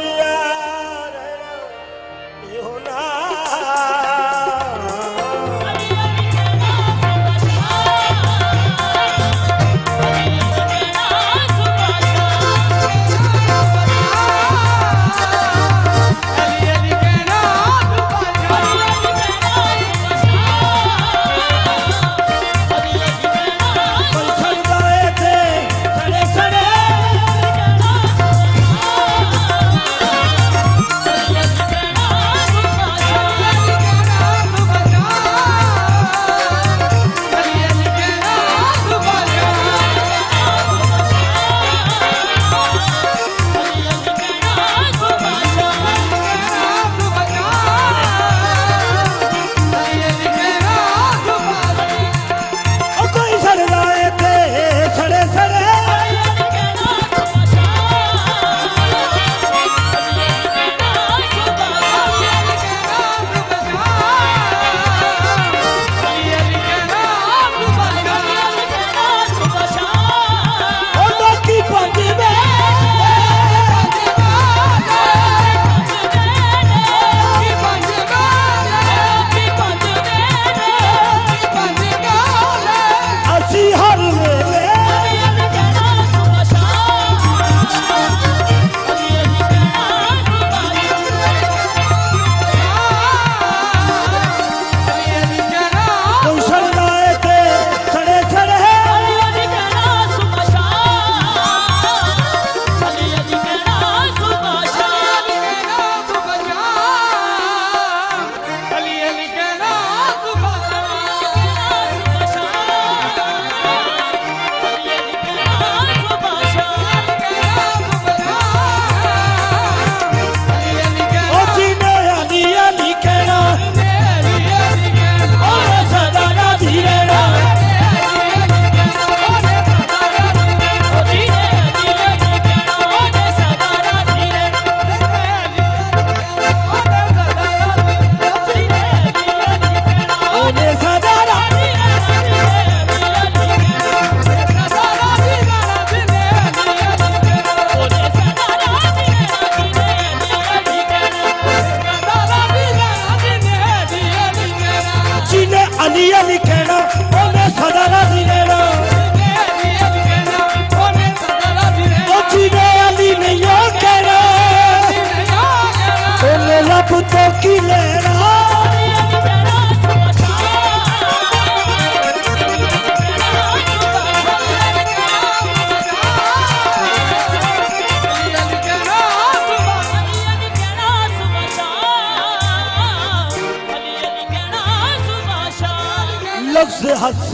लफ्ज़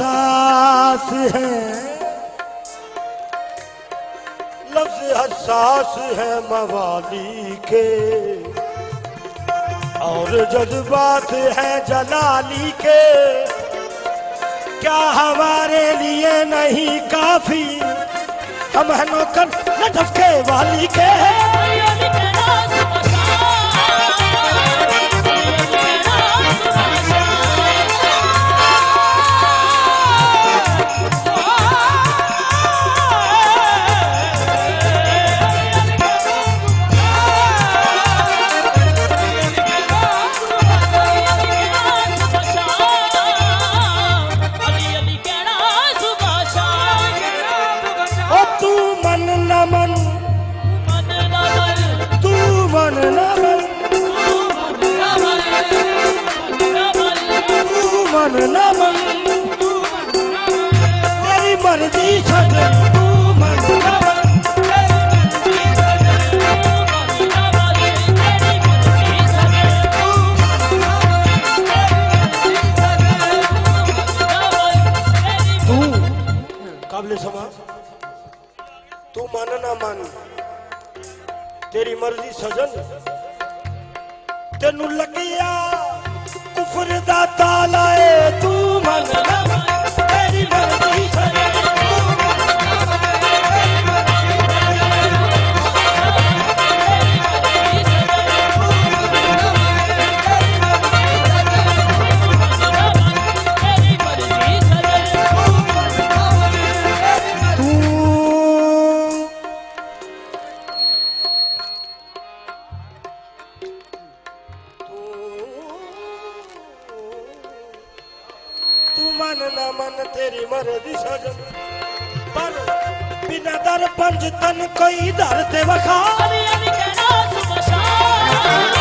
हसास है, लफ्ज़ हसास है मवाली के, और जज्बात है जलाली के। क्या हमारे लिए नहीं काफी, हम हैं नौकर नजफ के वाली के। मन न मन तेरी मर्जी छड़, तू मन न मन तू काबिल समा, तू मन न मन तेरी मर्जी सजन, तेनू लगिया कुफर दा ताला है, तू मन न मन तेरी मर्जी सजन। मन न मन तेरी मर्जी सजन, पर बिना दर पंज तन कोई दर ते वखा। अली अली कहना सुबह शाम,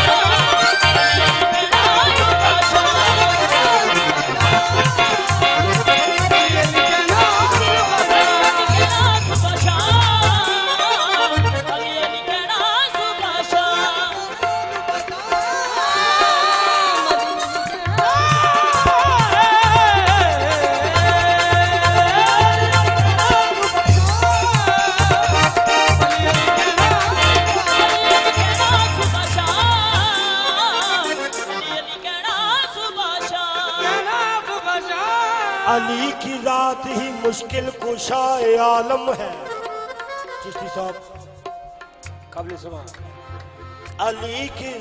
अली की जात ही मुश्किल कुशाए आलम है। चिश्ती साहब काबिल समा। अली की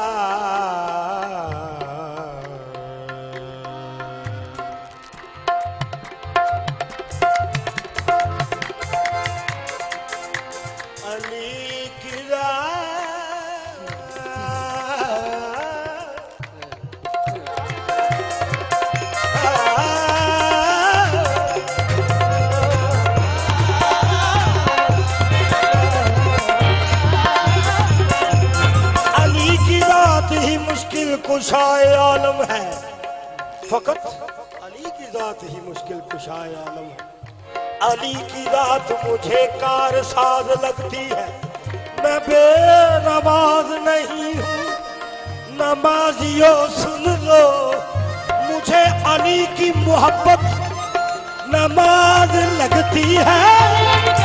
जात अली की जात कुशाए आलम है। फकत अली की जात ही मुश्किल कुशाए आलम है। अली की जात मुझे कारसाज लगती है। मैं बेनमाज नहीं हूँ, नमाजियों सुन लो, मुझे अली की मोहब्बत नमाज लगती है।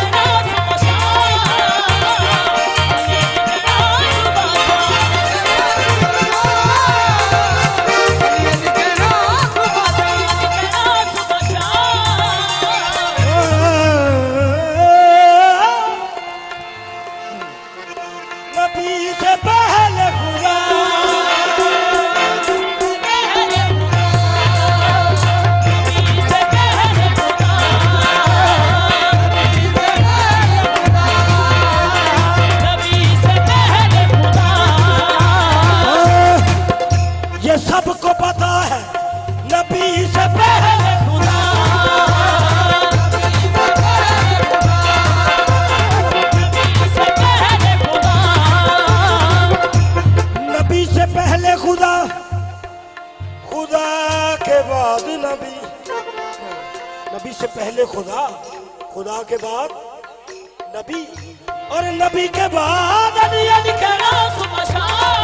सबको पता है नबी से पहले खुदा, नबी से पहले खुदा, खुदा के बाद नबी, नबी से पहले खुदा, खुदा के बाद नबी, और नबी के बाद अली अली कहना सुबह शाम।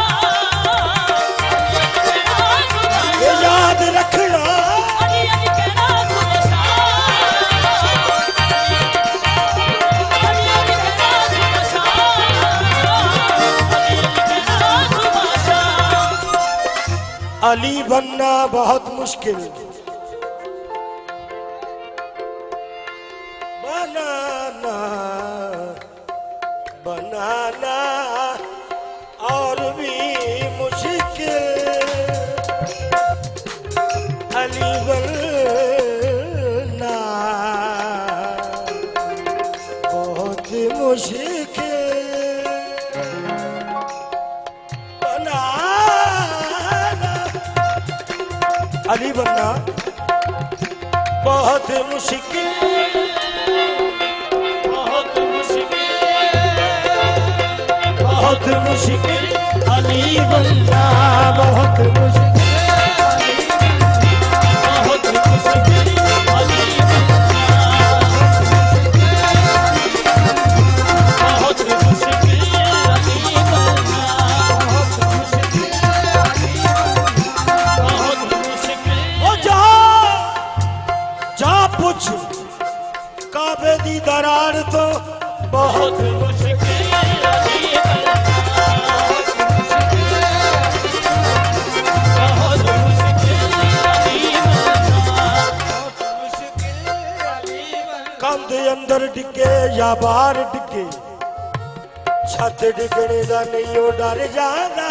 याद रखना अली अली कहना सुबह शाम, अली अली कहना सुबह शाम, अली अली कहना सुबह शाम। अली बनना बहुत मुश्किल, बनाना बनाना और भी मुश्किल। अली बनना बहुत मुश्किल, बनाना अली बनना बहुत मुश्किल, बहुत मुश्किल, बहुत मुश्किल। अली बनना बहुत मुश्किल, काबे दी दरार तो बहुत मुश्किल, कंध अंदर डिगे या बाहर डिगे, छत डिगने का नहीं ओ डर जाना।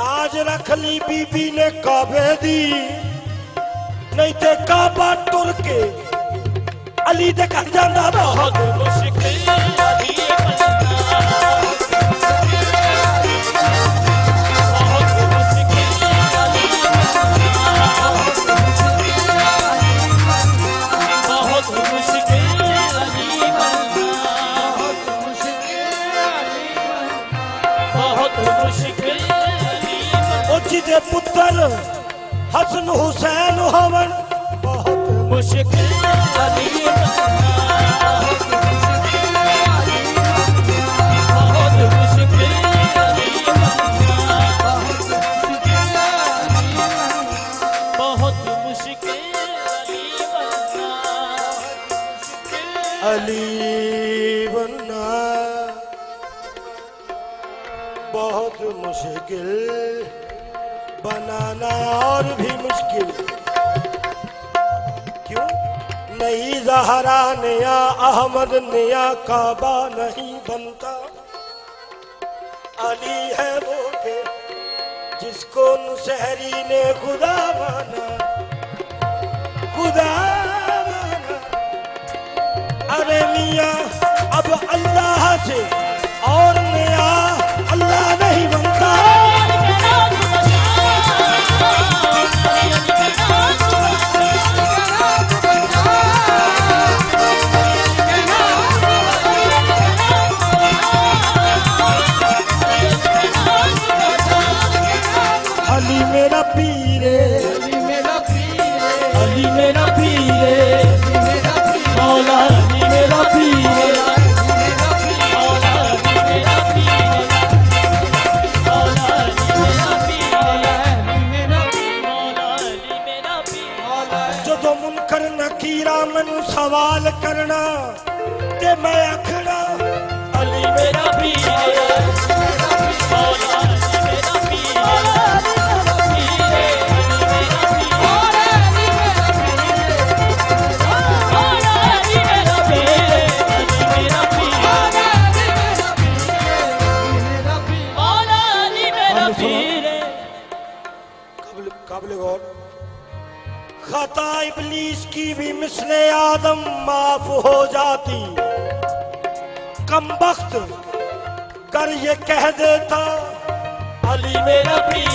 लाज रख ली बीबी ने काबे दी, नहीं ते काबा टुर के अली दे घर जांदा बहुत मुश्किल अली बनना, बहुत मुश्किल अली बनना, बहुत मुश्किल अली बनना, बहुत मुश्किल अली बनना। ओ जिदे पुत्र हसन हुसैन होवन बहुत मुश्किल अली बनना, बहुत मुश्किल अली बनना, बहुत मुश्किल अली बनना, अली बनना बहुत मुश्किल, बनाना और भी मुश्किल। क्यों? नई ज़हरा नया अहमद नया काबा नहीं बनता। अली है वो के जिसको नुसहरी ने खुदा माना, खुदा माना। अरे मियाँ अब अल्लाह से और नया अल्लाह नहीं बनता। अली मेरा पीरे, अली मेरा पीरे, अली मेरा पीरे, मौला अली मेरा पीरे, मौला अली मेरा पीर, मौला अली मेरा पीर, मौला अली मेरा पीर। जो मुनकर नकीरा मैनू सवाल करना ते मैं आखना अली मेरा पीर, मौला अली मेरा पीर, काबिल गौर। खता इब्लीस की भी मिसले आदम माफ हो जाती, कम वक्त कर ये कह देता अली मेरा पीर,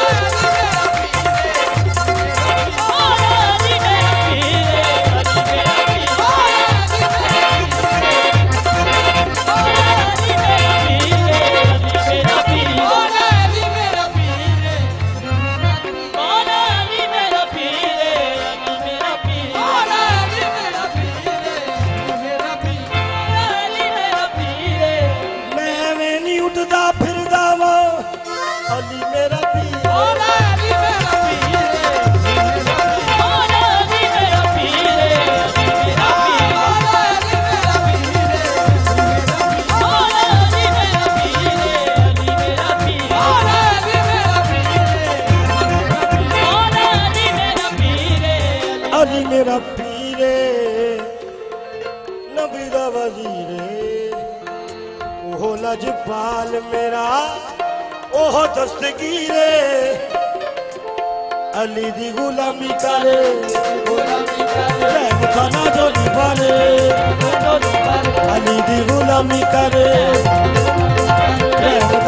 अली मेरा पीर, अली मेरा पीरे, नबी दा वजीरे, ओह लजपाल मेरा ओह दस्तगीरे, अली दी गुलामी करे, खाना जो निभाले, अली दी गुलामी करे,